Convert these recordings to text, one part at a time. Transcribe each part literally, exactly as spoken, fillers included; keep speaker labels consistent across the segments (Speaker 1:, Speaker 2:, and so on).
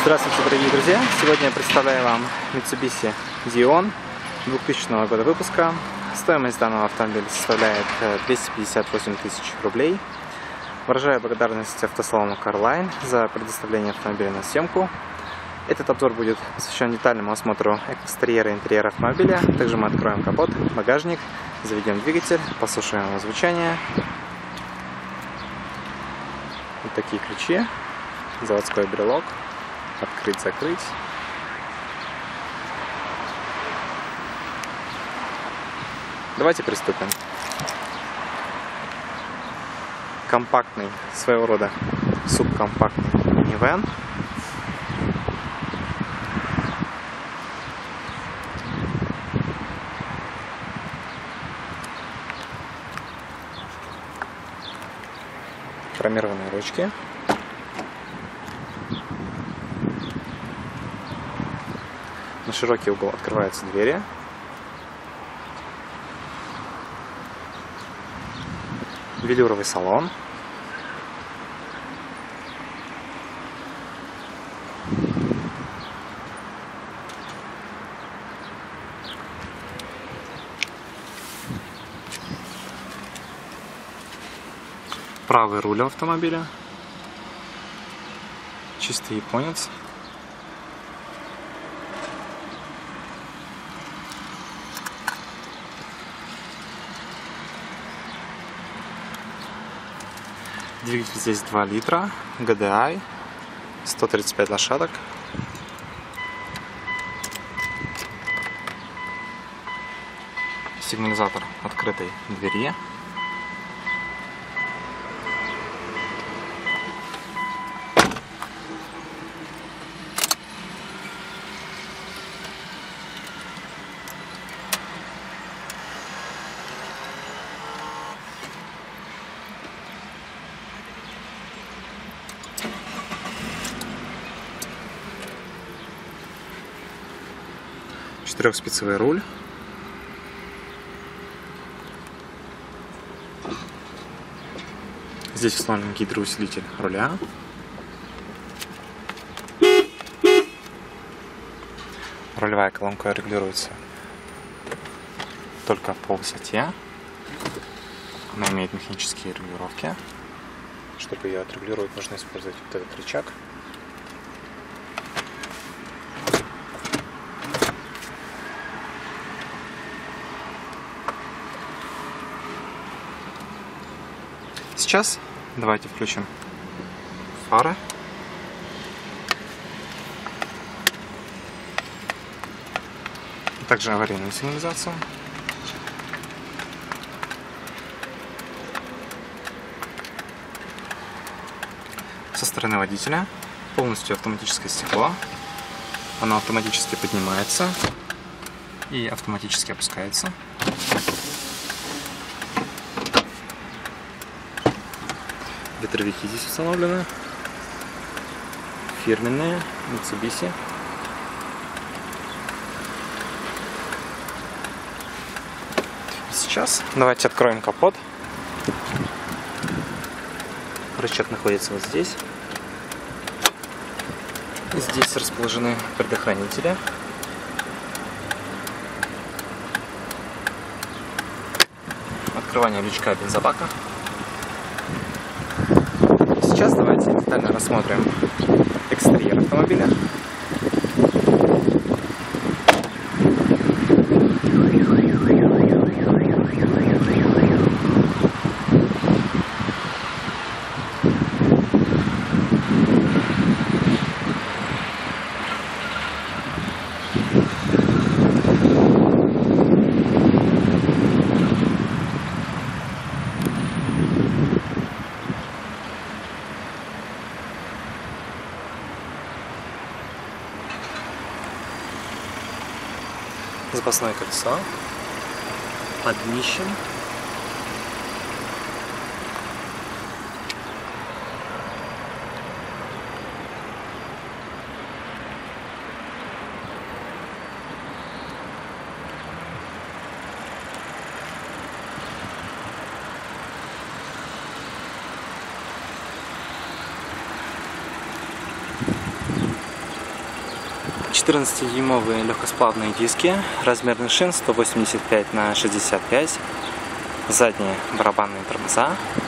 Speaker 1: Здравствуйте, дорогие друзья! Сегодня я представляю вам Mitsubishi Dion двухтысячного года выпуска. Стоимость данного автомобиля составляет двести пятьдесят восемь тысяч рублей. Выражаю благодарность автосалону Carline за предоставление автомобиля на съемку. Этот обзор будет посвящен детальному осмотру экстерьера и интерьера автомобиля. Также мы откроем капот, багажник, заведем двигатель, послушаем его звучание. Вот такие ключи, заводской брелок. Открыть-закрыть. Давайте приступим. Компактный, своего рода субкомпактный минивэн. Хромированные ручки. На широкий угол открываются двери. Велюровый салон. Правый руль автомобиля. Чистый японец. Двигатель здесь два литра, джи ди ай, сто тридцать пять лошадок. Сигнализатор открытой двери. Четырехспицевый руль. Здесь установлен гидроусилитель руля. Рулевая колонка регулируется только по высоте. Она имеет механические регулировки. Чтобы ее отрегулировать, нужно использовать вот этот рычаг. Сейчас давайте включим фары. Также аварийную сигнализацию. Со стороны водителя полностью автоматическое стекло. Оно автоматически поднимается и автоматически опускается. Ветровики здесь установлены, фирменные, Mitsubishi. Сейчас давайте откроем капот. Рычаг находится вот здесь. Здесь расположены предохранители. Открывание лючка бензобака. Сейчас давайте детально рассмотрим экстерьер автомобиля. Запасное колесо под днищем. четырнадцатидюймовые легкосплавные диски, размерных шин сто восемьдесят пять на шестьдесят пять, задние барабанные тормоза.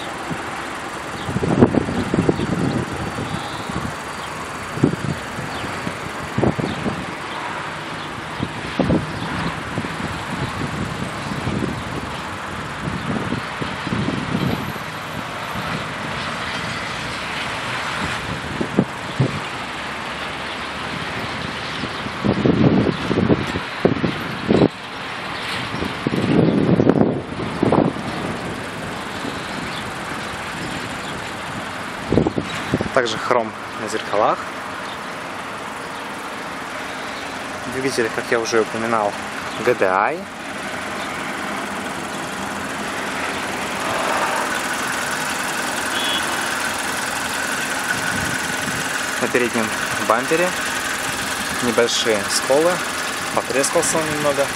Speaker 1: Также хром на зеркалах. Двигатель, как я уже упоминал, джи ди ай. На переднем бампере небольшие сколы, потрескался он немного.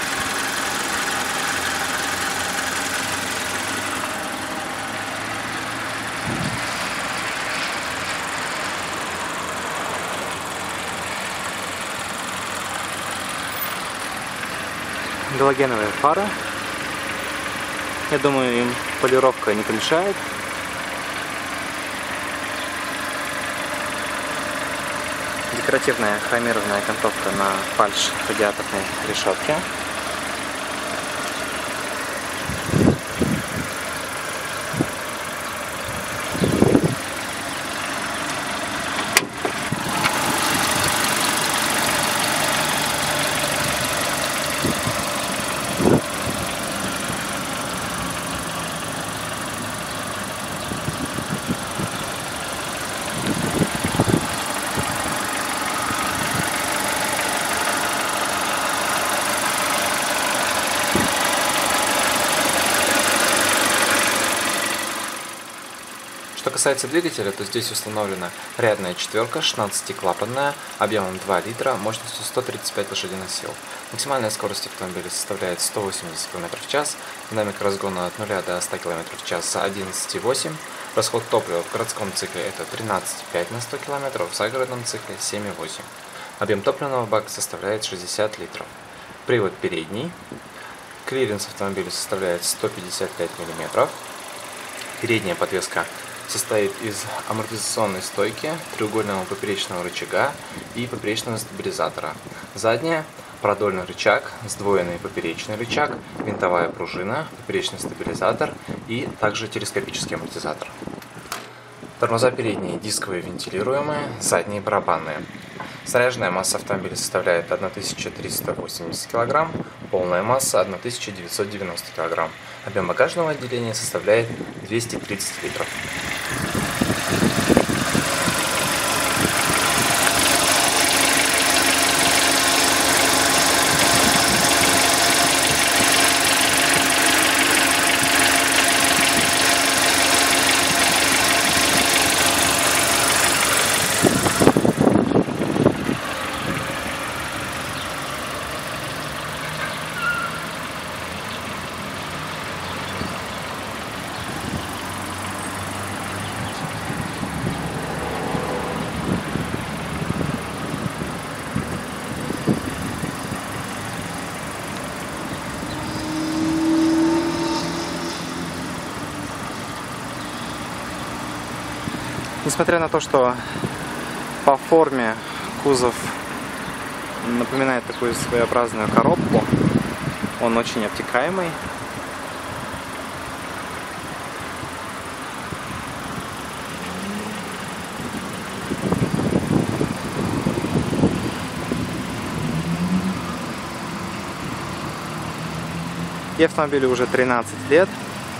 Speaker 1: Галогеновые фары. Я думаю, им полировка не помешает. Декоративная хромированная окантовка на фальш-радиаторной решетке. Что касается двигателя, то здесь установлена рядная четверка, шестнадцатиклапанная, объемом два литра, мощностью сто тридцать пять лошадиных сил. Максимальная скорость автомобиля составляет сто восемьдесят километров в час, динамика разгона от нуля до ста километров в час одиннадцать и восемь, расход топлива в городском цикле это тринадцать и пять на сто километров, в загородном цикле семь и восемь. Объем топливного бака составляет шестьдесят литров. Привод передний. Клиренс автомобиля составляет сто пятьдесят пять миллиметров. Передняя подвеска состоит из амортизационной стойки, треугольного поперечного рычага и поперечного стабилизатора. Задняя – продольный рычаг, сдвоенный поперечный рычаг, винтовая пружина, поперечный стабилизатор и также телескопический амортизатор. Тормоза передние дисковые вентилируемые, задние барабанные. Снаряженная масса автомобиля составляет тысяча триста восемьдесят килограмм, полная масса тысяча девятьсот девяносто килограмм. Объем багажного отделения составляет двести тридцать литров. Несмотря на то, что по форме кузов напоминает такую своеобразную коробку, он очень обтекаемый. И автомобилю уже тринадцать лет.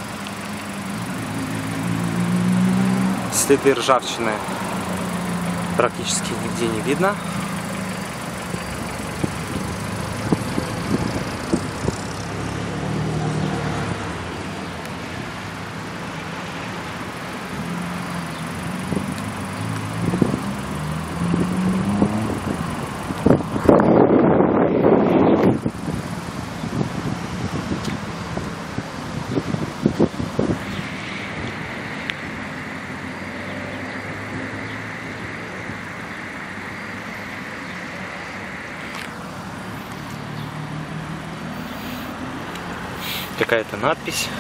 Speaker 1: Следы ржавчины практически нигде не видно. какая-то надпись.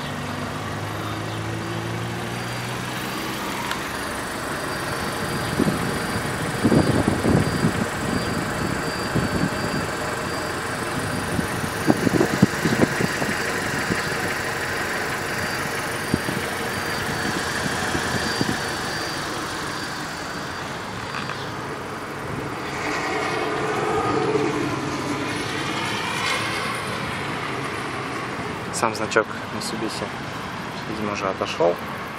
Speaker 1: Сам значок Mitsubishi, видимо, уже отошел.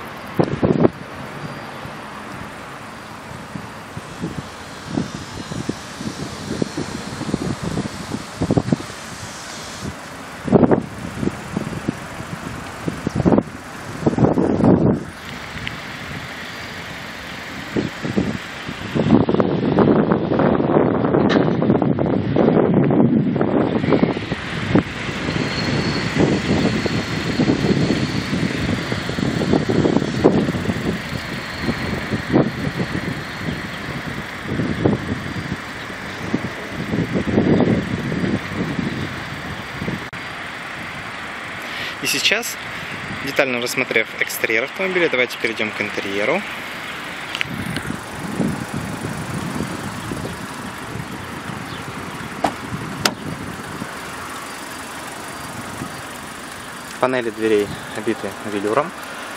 Speaker 1: И сейчас, детально рассмотрев экстерьер автомобиля, давайте перейдем к интерьеру. Панели дверей обиты велюром.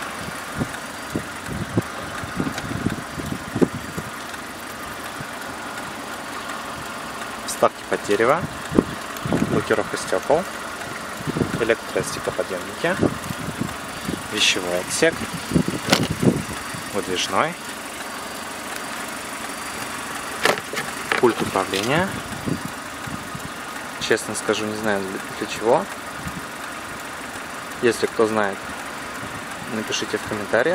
Speaker 1: Вставки под дерево, блокировка стекол, электростеклоподъемники, вещевой отсек, выдвижной, пульт управления. Честно скажу, не знаю для чего. Если кто знает, напишите в комментариях.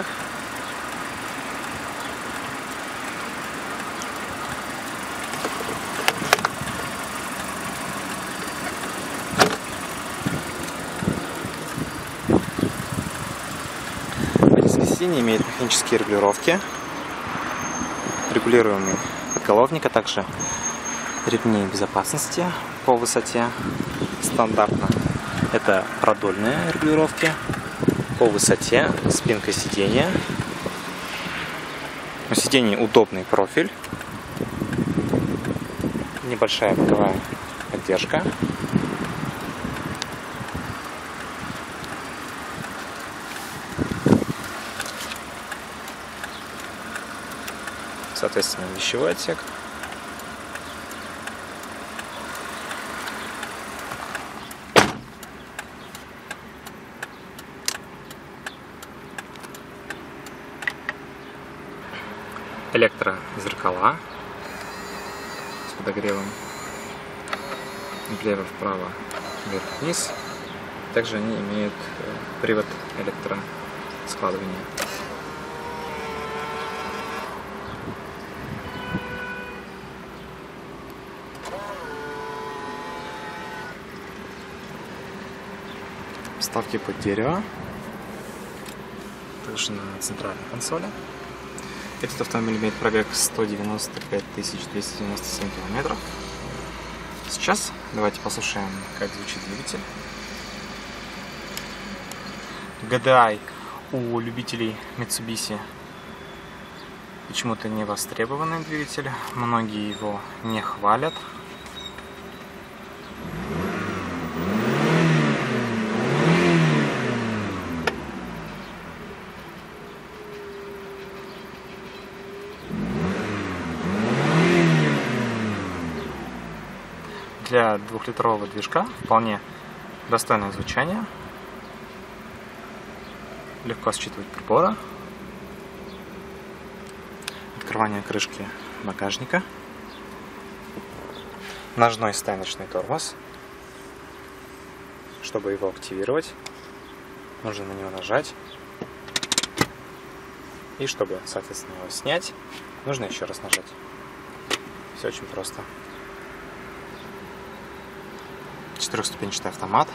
Speaker 1: Сиденье имеет механические регулировки, регулируемый подголовник, а также ремни безопасности по высоте. Стандартно это продольные регулировки по высоте, спинка сиденья. У сидений удобный профиль, небольшая боковая поддержка. Соответственно, вещевой отсек. Электрозеркала с подогревом. Влево-вправо, вверх-вниз. Также они имеют привод электроскладывания. Вставки под дерево, также на центральной консоли. Этот автомобиль имеет пробег сто девяносто пять тысяч двести девяносто семь километров. Сейчас давайте послушаем, как звучит двигатель. джи ди ай у любителей Mitsubishi почему-то не востребованный двигатель, многие его не хвалят. Для двухлитрового движка вполне достойное звучание. Легко считывать приборы. Открывание крышки багажника. Ножной стойночный тормоз. Чтобы его активировать, нужно на него нажать. И чтобы, соответственно, его снять, нужно еще раз нажать. Все очень просто. Четырехступенчатый автомат.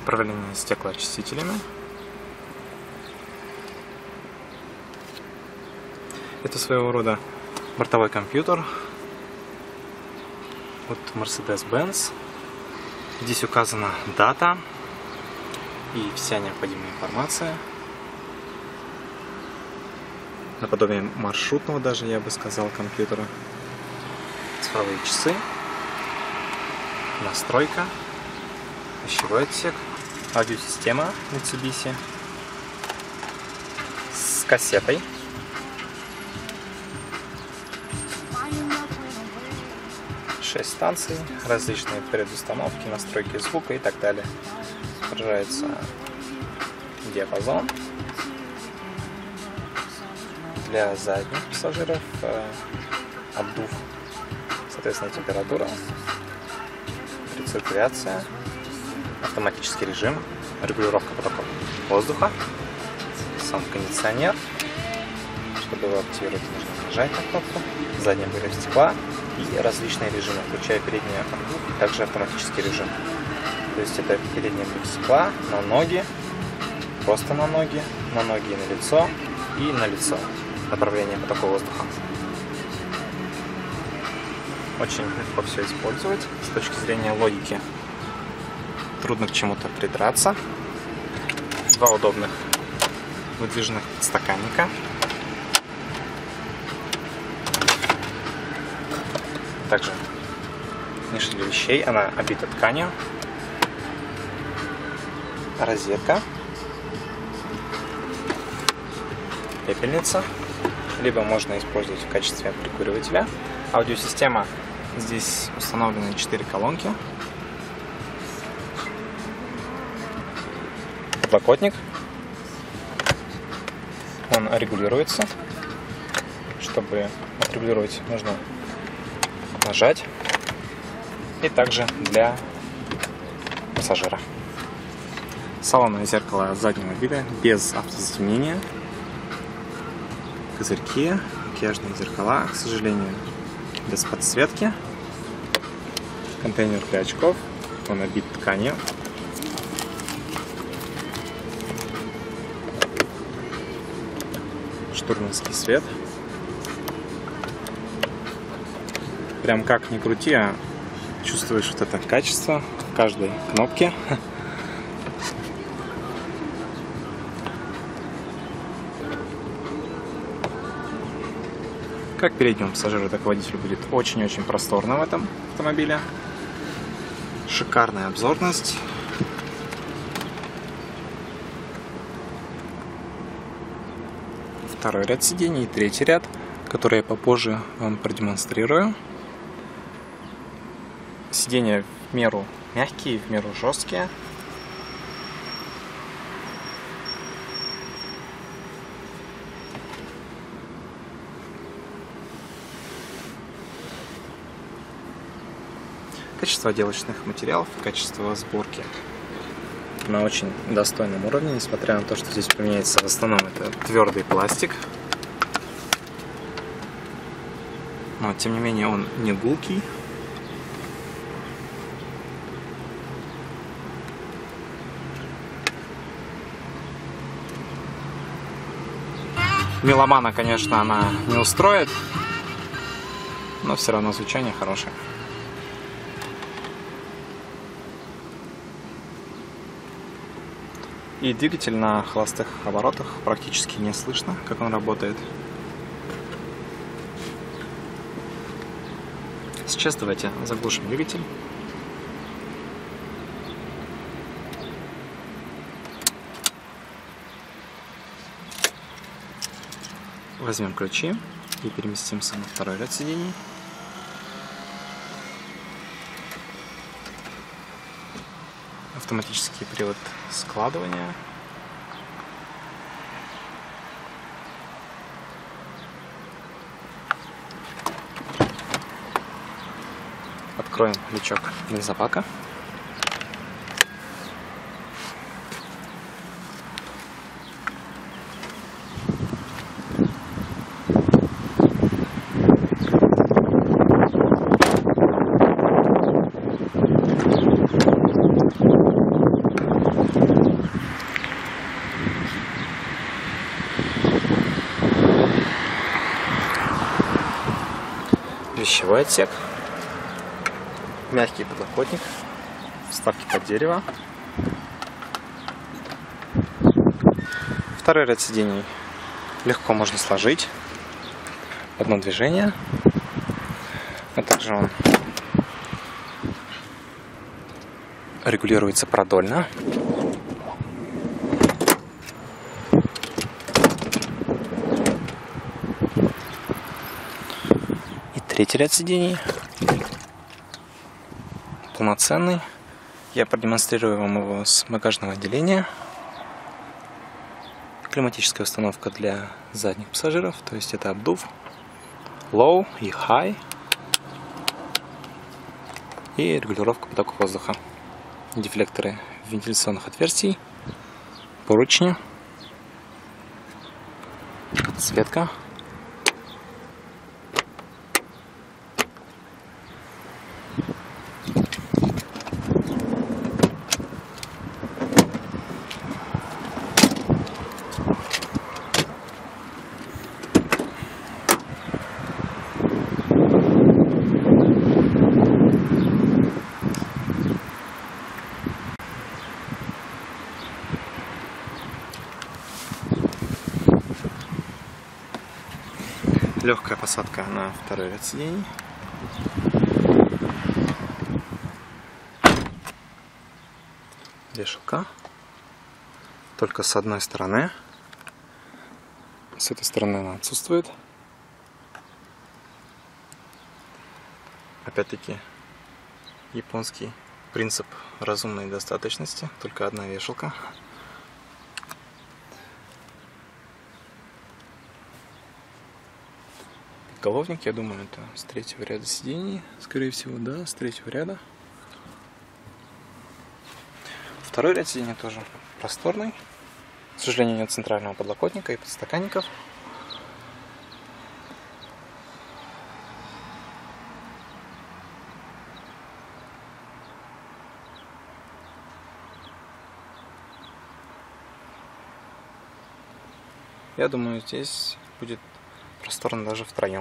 Speaker 1: Управление стеклоочистителями. Это своего рода бортовой компьютер от Mercedes-Benz. Здесь указана дата и вся необходимая информация. Наподобие маршрутного даже, я бы сказал, компьютера. Цифровые часы. Настройка. Пищевой отсек. Аудиосистема Mitsubishi. С кассетой. шесть станций. Различные предустановки, настройки звука и так далее. Отражается диапазон. Для задних пассажиров э, обдув, соответственно, температура, рециркуляция, автоматический режим, регулировка потока воздуха, сам кондиционер. Чтобы его активировать, нужно нажать на кнопку, задний обогрев стекла и различные режимы, включая передний обдув, также автоматический режим. То есть это передний обдув стекла на ноги, просто на ноги, на ноги и на лицо и на лицо. Направление потока воздуха. Очень легко все использовать с точки зрения логики. Трудно к чему-то придраться. Два удобных выдвижных подстаканника. Также ниша для вещей, она обита тканью. Розетка. Пепельница. Либо можно использовать в качестве прикуривателя. Аудиосистема. Здесь установлены четыре колонки. Подлокотник. Он регулируется. Чтобы отрегулировать, нужно нажать. И также для пассажира. Салонное зеркало заднего вида без автозатемнения. Козырьки, макияжные зеркала, к сожалению, без подсветки. Контейнер для очков, он обит тканью. Штурманский свет. Прям как ни крути, а чувствуешь вот это качество в каждой кнопке. Как переднему пассажиру, так и водителю будет очень-очень просторно в этом автомобиле. Шикарная обзорность. Второй ряд сидений и третий ряд, который я попозже вам продемонстрирую. Сиденья в меру мягкие, в меру жесткие. Качество отделочных материалов, качество сборки на очень достойном уровне, несмотря на то, что здесь применяется в основном это твердый пластик. Но тем не менее он не гулкий. Меломана, конечно, она не устроит, но все равно звучание хорошее. И двигатель на холостых оборотах практически не слышно, как он работает. Сейчас давайте заглушим двигатель. Возьмем ключи и переместимся на второй ряд сидений. Автоматический привод складывания. Откроем лючок бензобака. Вещевой отсек. Мягкий подлокотник. Вставки под дерево. Второй ряд сидений легко можно сложить в одно движение. А также он регулируется продольно. И третий ряд сидений полноценный. Я продемонстрирую вам его с багажного отделения. Климатическая установка для задних пассажиров, то есть это обдув, low и high, и регулировка потока воздуха, дефлекторы вентиляционных отверстий, поручни, подсветка. Легкая посадка на второй ряд сидений. Вешалка. Только с одной стороны. С этой стороны она отсутствует. Опять-таки японский принцип разумной достаточности. Только одна вешалка. Головник, я думаю, это с третьего ряда сидений, скорее всего, да, с третьего ряда. Второй ряд сидений тоже просторный. К сожалению, нет центрального подлокотника и подстаканников. Я думаю, здесь будет просторно даже втроем.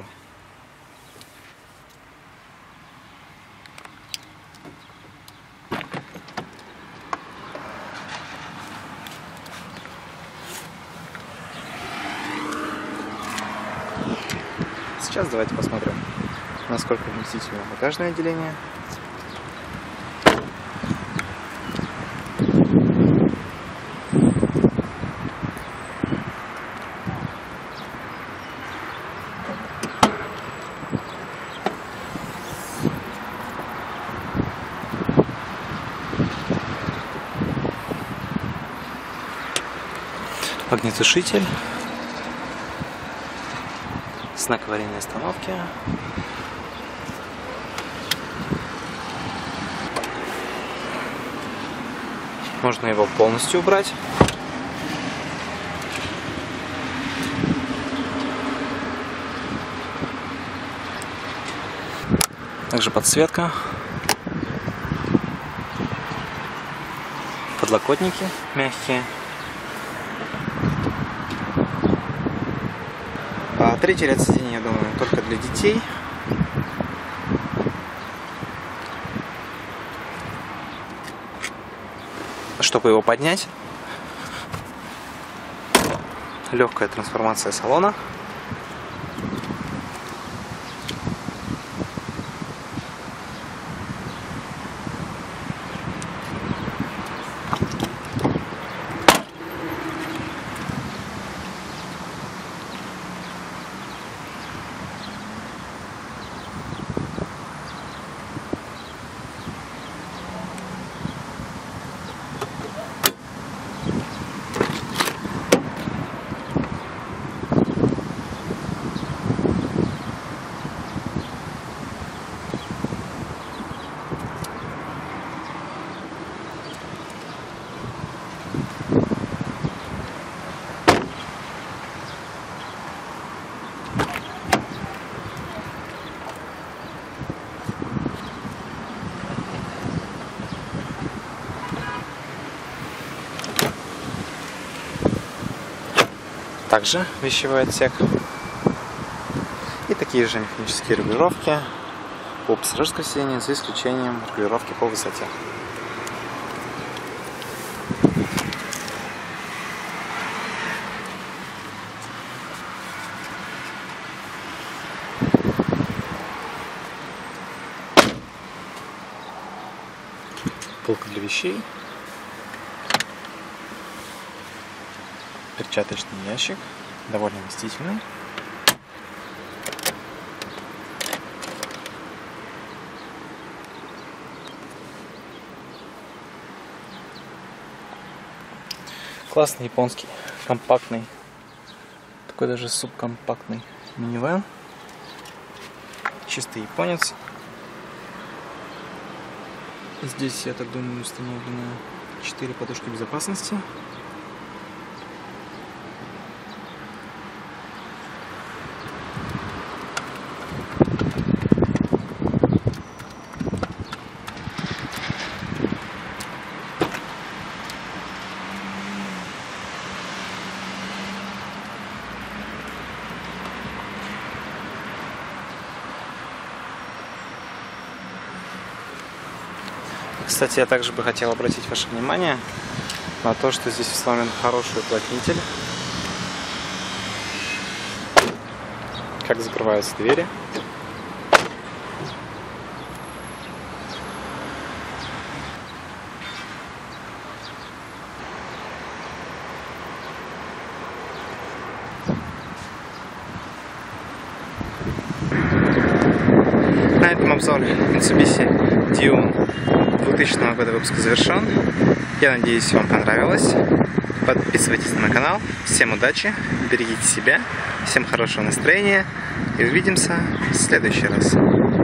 Speaker 1: Сейчас давайте посмотрим, насколько вместительно багажное отделение. Огнетушитель, знак аварийной остановки, можно его полностью убрать. Также подсветка, подлокотники мягкие. А третий ряд сидений, я думаю, только для детей. Чтобы его поднять, легкая трансформация салона. Также вещевой отсек и такие же механические регулировки по пассажирскому сидению, за исключением регулировки по высоте. Полка для вещей, перчаточный ящик, довольно вместительный. Классный японский, компактный, такой даже субкомпактный минивэн. Чистый японец. Здесь, я так думаю, установлено четыре подушки безопасности. Кстати, я также бы хотел обратить ваше внимание на то, что здесь установлен хороший уплотнитель. Как закрываются двери. На этом обзор Mitsubishi Dion двухтысячного года выпуска завершен. Я надеюсь, вам понравилось. Подписывайтесь на мой канал. Всем удачи, берегите себя, всем хорошего настроения и увидимся в следующий раз.